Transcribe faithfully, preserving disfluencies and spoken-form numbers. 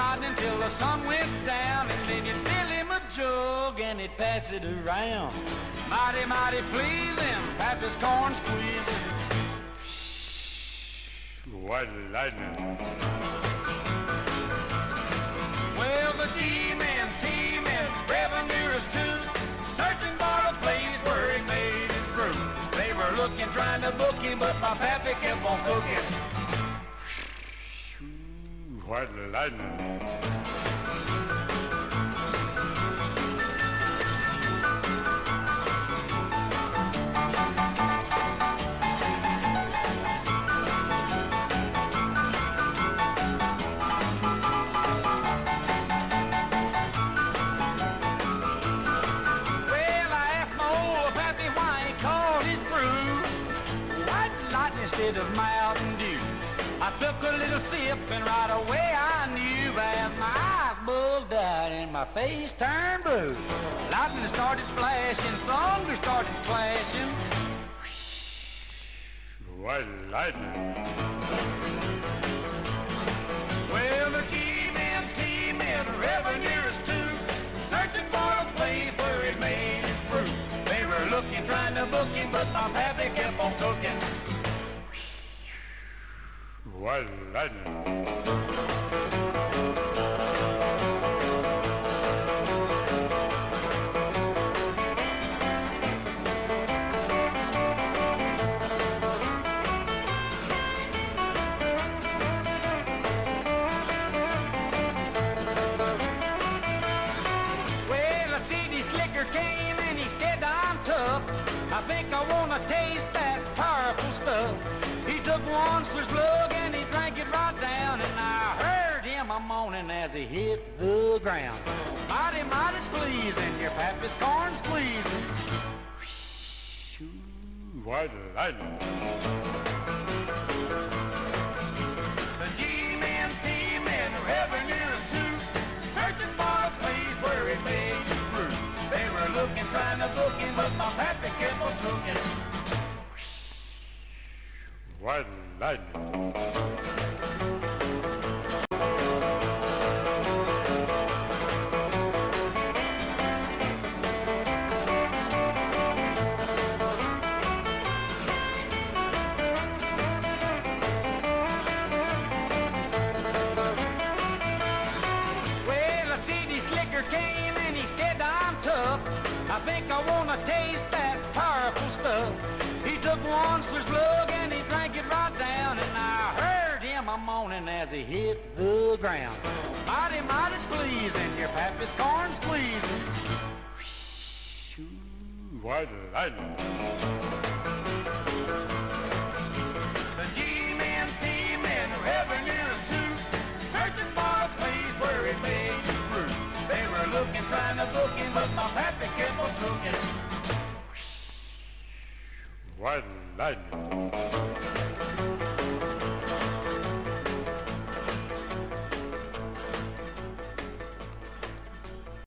lightning till the sun went down, and then you'd fill him a jug and he'd pass it around. Mighty, mighty pleasing, Pappy's corn squeezing. White lightning. Well, the G-men, T-men, revenuers too, searching for a place where he made his brew. They were looking, trying to book him, but my pappy kept on cooking. White lightning. Instead of Mountain Dew, I took a little sip and right away I knew that my eyes bugged out and my face turned blue. Lightning started flashing, thunder started clashing. White lightning. Well, the G-men, T-men, revenuers too, searching for a place where he made his brew. They were looking, trying to book him, but my pappy kept on cooking. White lightning. Well, a city slicker came and he said, I'm tough. I think I want to taste that powerful stuff. He took one slug and he drank it right down, and I heard him a moaning as he hit the ground. Mighty, mighty pleasing, your pappy's corn squeezing. White lightning. The G-men, T-men, revenuers too, searching for a place where he made his brew. They were looking, trying to book him, but my pappy kept on cooking. White lightning. Well, a city slicker came and he said, I'm tough. I think I want to taste that powerful stuff. He took one slug and he drank it right down, and I heard him a moaning as he hit the ground. Mighty, mighty pleasing, your pappy's corn squeezing. White lightning. The G-men, T-men, revenuers too, searching for a place where he made his brew. They were looking, trying to book him, but my pappy kept on cooking. White lightning.